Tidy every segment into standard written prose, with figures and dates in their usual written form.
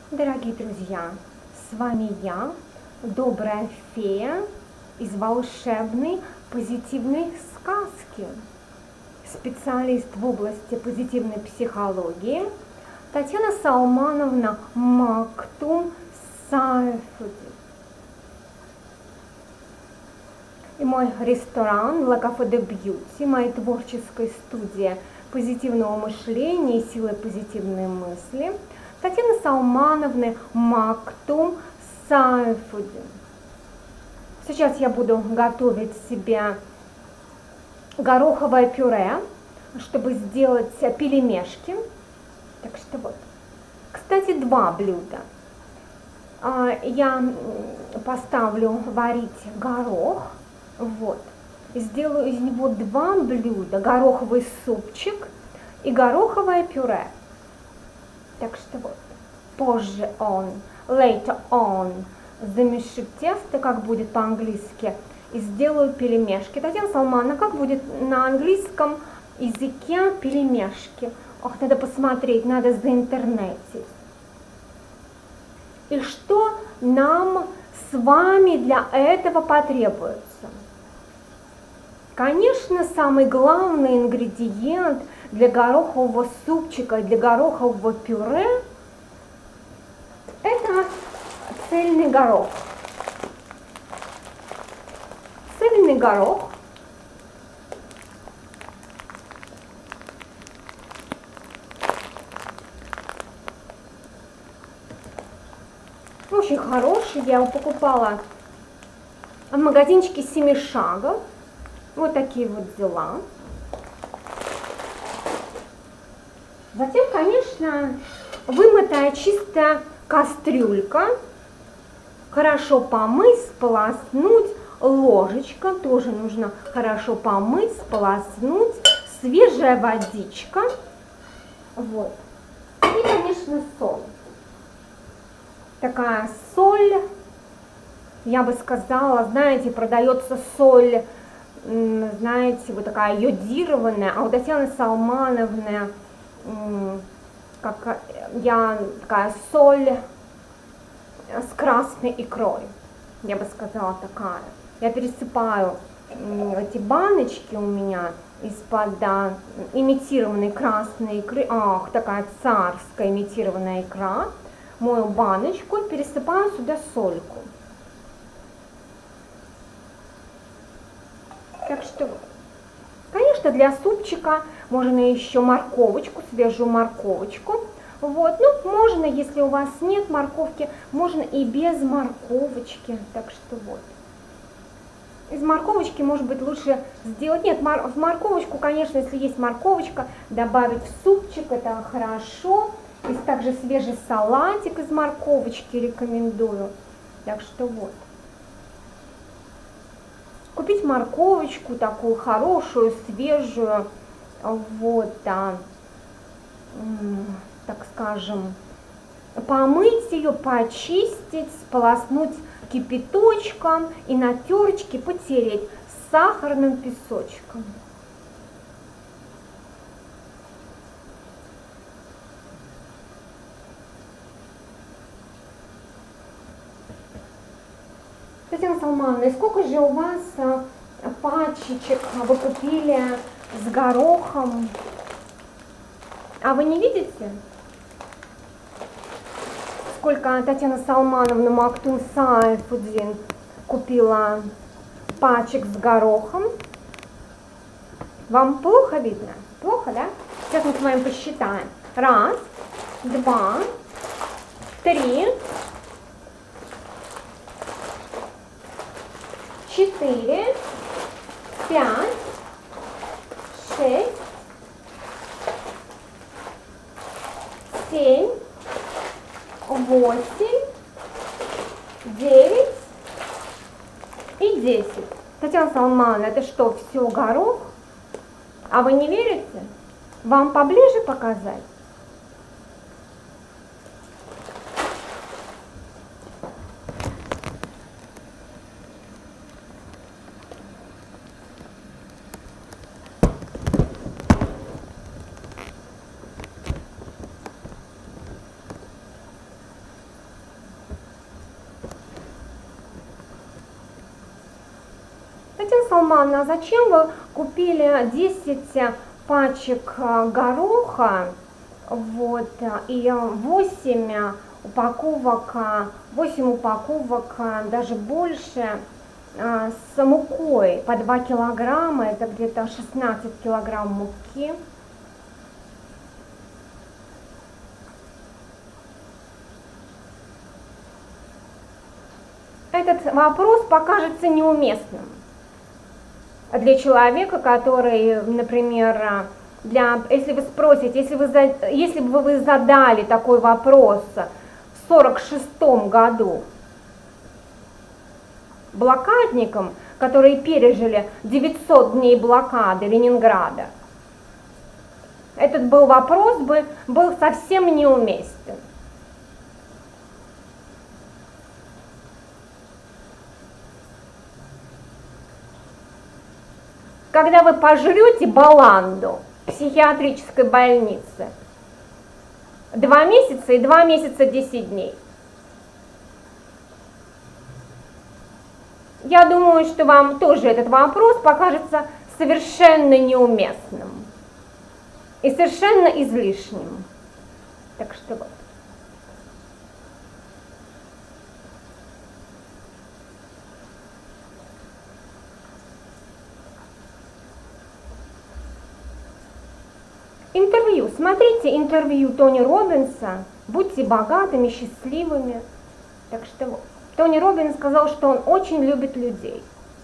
Дорогие друзья, с вами я, добрая фея из волшебной позитивной сказки, специалист в области позитивной психологии Татьяна Салмановна Мактум Сайфудин. И мой ресторан La Cafe de Beauty, моя творческая студия позитивного мышления и силы позитивной мысли Татьяны Салмановны Мактум Сайфудин. Сейчас я буду готовить себе гороховое пюре, чтобы сделать пельмешки. Так что вот. Кстати, два блюда. Я поставлю варить горох. Вот. Сделаю из него два блюда. Гороховый супчик и гороховое пюре. Так что вот. Позже later on, замешу тесто, как будет по-английски, и сделаю пельмешки. Татьяна Салмановна, как будет на английском языке пельмешки? Ох, надо посмотреть, надо заинтернетить. И что нам с вами для этого потребуется? Конечно, самый главный ингредиент для горохового супчика и для горохового пюре – это цельный горох. Цельный горох очень хороший, я его покупала в магазинчике Семи Шагов. Вот такие вот дела. Затем, конечно, вымытая чистая кастрюлька, хорошо помыть, сполоснуть, ложечка тоже нужно хорошо помыть, сполоснуть, свежая водичка, вот, и, конечно, соль. Такая соль, я бы сказала, знаете, продается соль, знаете, вот такая йодированная, а у Татьяны Салмановны, такая соль с красной икрой, я бы сказала, такая. Я пересыпаю эти баночки у меня из-под имитированной красной икры, ах, такая царская имитированная икра, мою баночку и пересыпаю сюда сольку. Так что, конечно, для супчика можно еще морковочку, свежую морковочку. Вот, ну, можно, если у вас нет морковки, можно и без морковочки. Так что вот. Из морковочки, может быть, лучше сделать. Нет, в морковочку, конечно, если есть морковочка, добавить в супчик, это хорошо. И также свежий салатик из морковочки рекомендую. Так что вот. Купить морковочку такую хорошую, свежую, вот, так скажем, помыть ее, почистить, сполоснуть кипяточком и на терочке потереть с сахарным песочком. Татьяна Салмановна, сколько же у вас пачечек вы купили с горохом? А вы не видите, сколько Татьяна Салмановна Мактум Сайфудин купила пачек с горохом? Вам плохо видно? Плохо, да? Сейчас мы с вами посчитаем. 1, 2, 3, 4, 5, 6, 7, 8, 9 и 10. Татьяна Салмановна, это что, все горох? А вы не верите? Вам поближе показать? Салман, а зачем вы купили 10 пачек гороха, вот, и 8 упаковок, даже больше, с мукой по 2 килограмма, это где-то 16 килограмм муки. Этот вопрос покажется неуместным для человека, который, например, если вы спросите, если бы вы задали такой вопрос в 1946 году блокадникам, которые пережили 900 дней блокады Ленинграда, этот вопрос был совсем неуместен. Когда вы пожрете баланду в психиатрической больнице 2 месяца и 2 месяца 10 дней, я думаю, что вам тоже этот вопрос покажется совершенно неуместным и совершенно излишним. Так что вот. Интервью. Смотрите интервью Тони Роббинса. Будьте богатыми, счастливыми. Так что Тони Роббинс сказал, что он очень любит людей.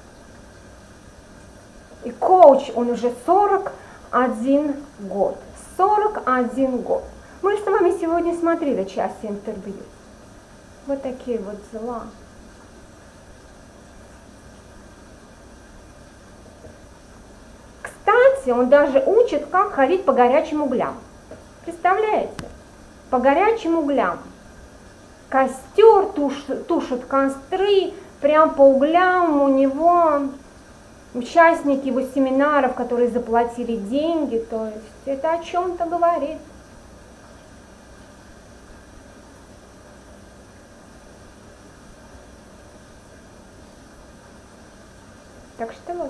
И коуч он уже 41 год. 41 год. Мы же с вами сегодня смотрели часть интервью. Вот такие вот дела. Кстати, он даже учит, как ходить по горячим углям. Представляете? По горячим углям. Костер, тушат костры, прям по углям у него участники его семинаров, которые заплатили деньги, то есть это о чем-то говорит. Так что вот.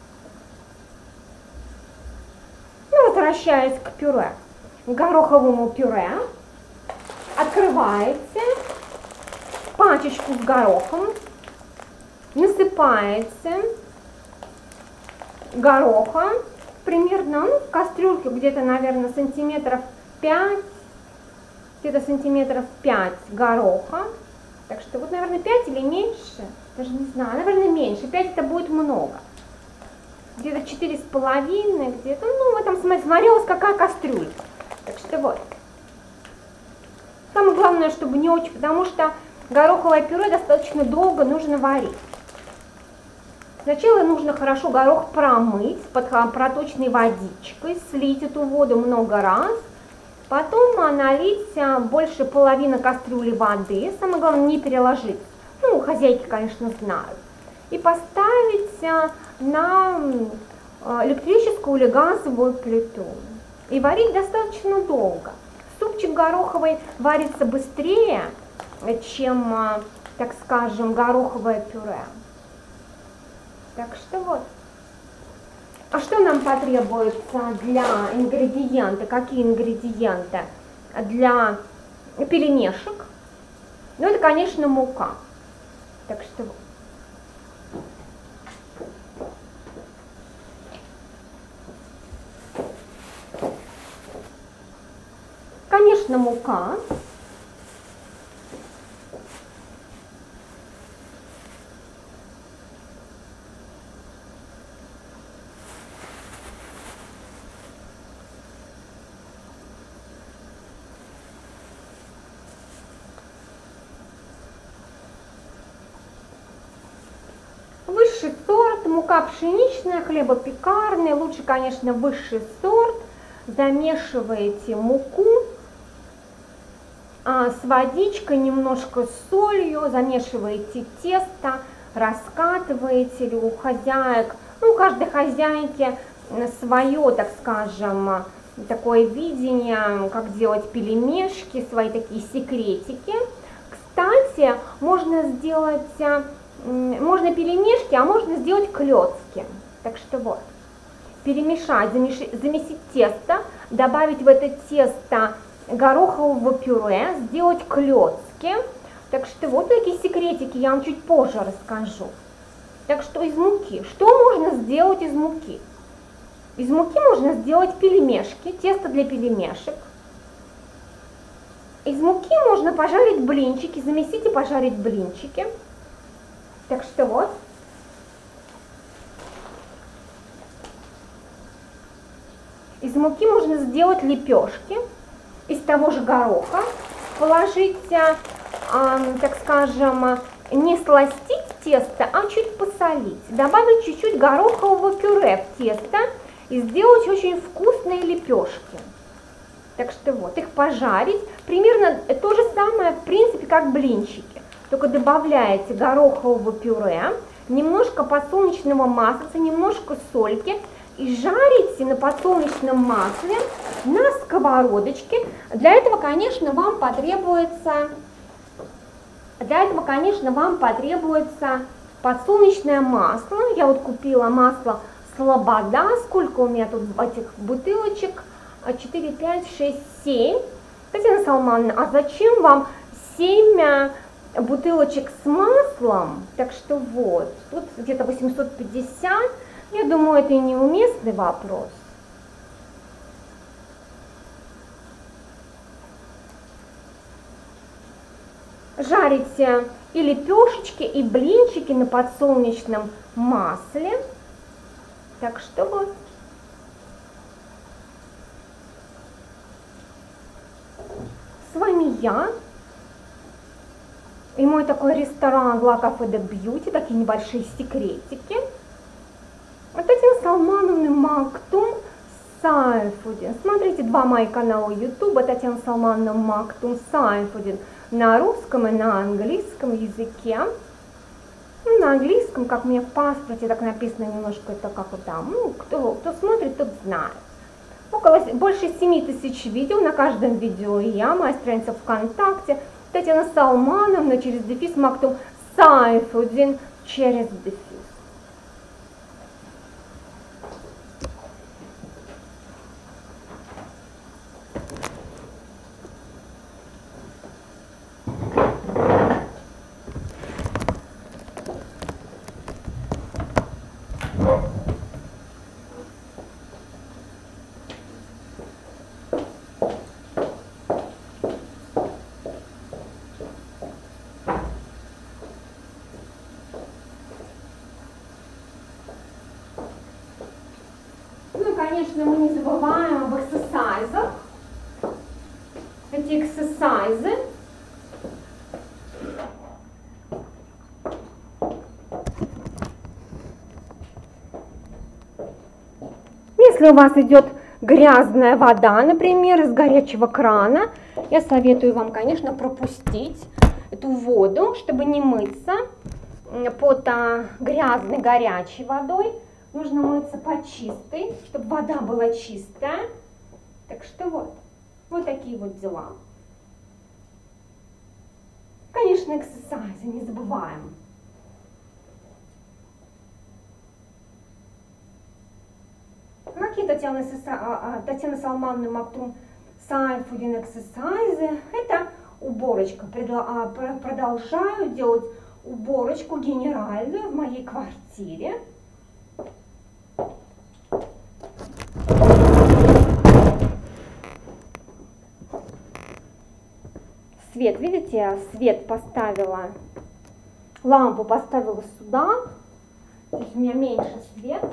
Ну, возвращаясь к пюре, к гороховому пюре, открываете пачечку с горохом, насыпаете гороха примерно, в кастрюльке где-то, наверное, сантиметров 5, гороха. Так что вот, наверное, 5 или меньше, даже не знаю, наверное, меньше, 5 это будет много. Где-то 4,5, где-то, ну, в этом смысле, смотря у вас какая кастрюлька. Так что вот. Самое главное, чтобы не очень, потому что гороховое пюре достаточно долго нужно варить. Сначала нужно хорошо горох промыть под проточной водичкой, слить эту воду много раз, потом налить больше половины кастрюли воды, самое главное не переложить, ну, хозяйки, конечно, знают, и поставить на электрическую или газовую плиту. И варить достаточно долго. Супчик гороховый варится быстрее, чем, так скажем, гороховое пюре. Так что вот. А что нам потребуется для ингредиента? Какие ингредиенты для пельмешек? Ну, это, конечно, мука. Так что вот. Конечно, мука. Высший сорт, мука пшеничная, хлебопекарная, лучше, конечно, высший сорт. Замешиваете муку с водичкой, немножко с солью, замешиваете тесто, раскатываете, или у хозяек, ну, у каждой хозяйки свое, так скажем, такое видение, как делать пельмешки, свои такие секретики. Кстати, можно сделать, можно пельмешки, а можно сделать клёцки. Так что вот, перемешать, замесить тесто, добавить в это тесто горохового пюре, сделать клетки. Так что вот такие секретики я вам чуть позже расскажу. Так что из муки. Что можно сделать из муки? Из муки можно сделать пельмешки, тесто для пельмешек. Из муки можно пожарить блинчики, замесить и пожарить блинчики. Так что вот. Из муки можно сделать лепешки из того же гороха. Положить, так скажем, не сластить тесто, а чуть посолить. Добавить чуть-чуть горохового пюре в тесто и сделать очень вкусные лепешки. Так что вот, их пожарить. Примерно то же самое, в принципе, как блинчики. Только добавляете горохового пюре, немножко подсолнечного масла, немножко сольки и жарите на подсолнечном масле на сковородочке. Для этого, конечно, вам потребуется подсолнечное масло. Я вот купила масло Слобода. Сколько у меня тут этих бутылочек? 4, 5, 6, 7. Татьяна Салмановна, а зачем вам 7 бутылочек с маслом? Так что вот, тут где-то 850. Я думаю, это и неуместный вопрос. Жарите и лепешечки, и блинчики на подсолнечном масле. Так что вот. С вами я и мой такой ресторан La Cafe de Beauty, такие небольшие секретики. Татьяна Салмановна Мактум Сайфудин. Смотрите 2 моих канала YouTube, Татьяна Салмановна Мактум Сайфудин на русском и на английском языке. Ну, на английском, как у меня в паспорте, так написано немножко, это как вот там, ну, кто смотрит, тот знает. Больше 7000 видео, на каждом видео я, моя страница ВКонтакте, Татьяна Салмановна через дефис Мактум Сайфудин через дефис. Конечно, мы не забываем об эксерсайзах. Эти эксерсайзы если у вас идет грязная вода, например, из горячего крана, я советую вам, конечно, пропустить эту воду, чтобы не мыться под грязной горячей водой. Нужно мыться под чистой, чтобы вода была чистая. Так что вот такие вот дела. Конечно, эксерсайзы не забываем. Какие Татьяна Салмановна Мактум Сайфудин эксерсайзы? Это уборочка. Продолжаю делать уборочку генеральную в моей квартире. Свет, видите, я свет поставила, лампу поставила сюда, то есть у меня меньше света.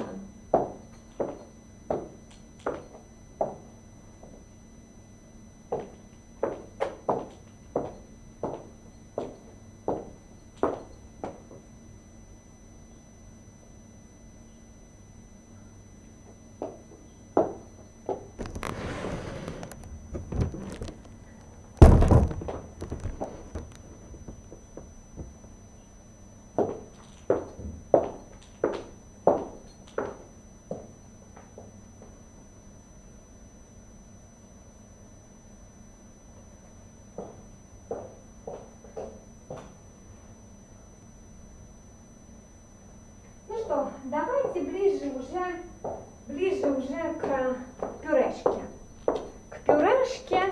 что, давайте ближе уже к пюрешке. К пюрешке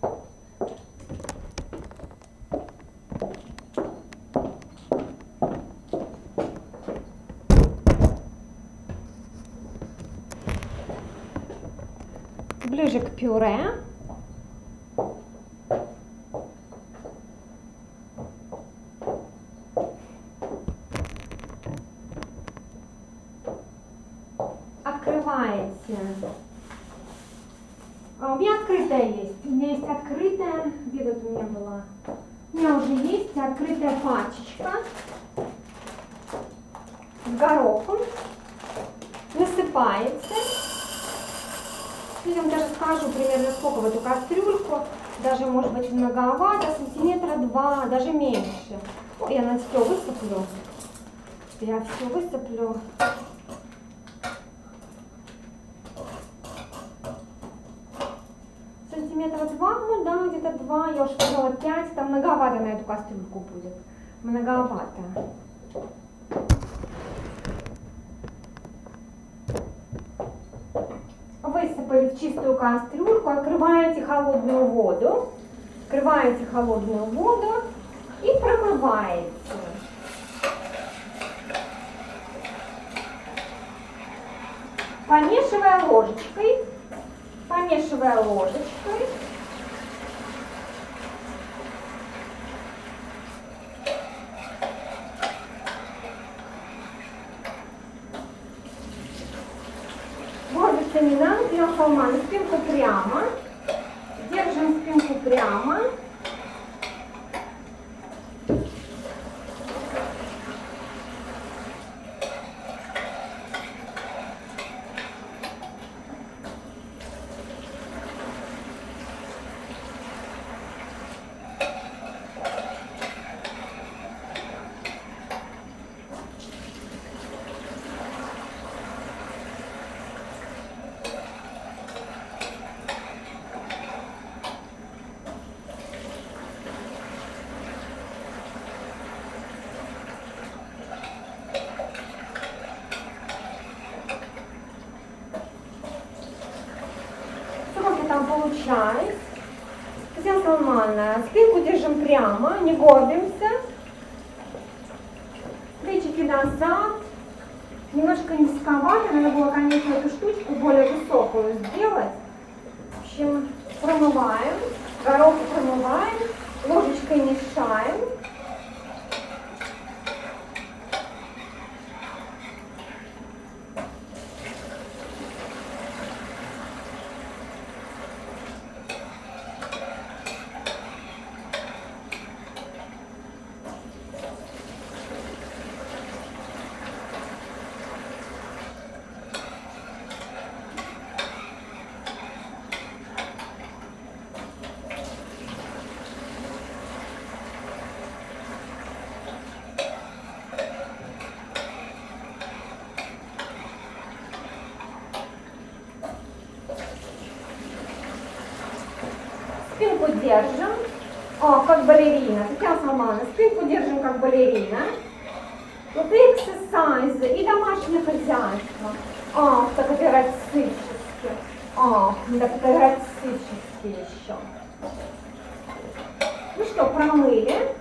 ближе к пюре. Открываете. У меня открытая есть. У меня есть открытая. Где тут у меня была? У меня уже есть открытая пачечка с горохом. Насыпаете. Я вам даже скажу примерно сколько в эту кастрюльку. Даже может быть многовато, сантиметра 2, даже меньше. Ой, я на все высыплю. Я все высыплю. Сантиметра 2, ну да, где-то 2, я уже сказала 5, там многовато на эту кастрюльку будет. Многовато. Высыпали в чистую кастрюльку, открываете холодную воду. Открываете холодную воду и промываете. Помешивая ложечкой. Помешивая ложечкой. Ложечками на делаем салман, спинку прямо. Держим спинку прямо. Там получается. Совсем нормально. Спинку держим прямо, не горбимся. Плечики назад. Немножко низковато. Надо было, конечно, эту штучку более высокую сделать. В общем, промываем. Горох промываем. Ложечкой мешаем. Спинку держим, как балерина. Татьяна Салмановна, спинку держим как балерина. Вот и эксерсайзы, и домашнее хозяйство. Так оперативнически. Так оперативнически еще. Ну что, промыли.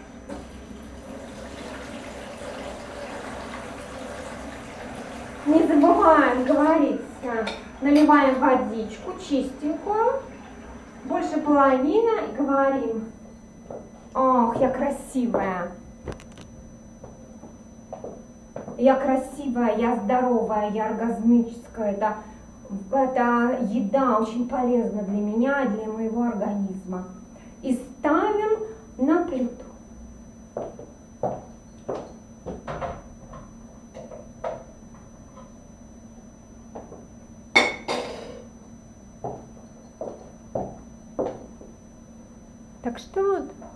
Не забываем говорить, наливаем водичку чистенькую. Больше половины и говорим: ох, я красивая. Я красивая, я здоровая, я оргазмическая. Это еда очень полезна для меня, для моего организма. И ставим на плиту. Так что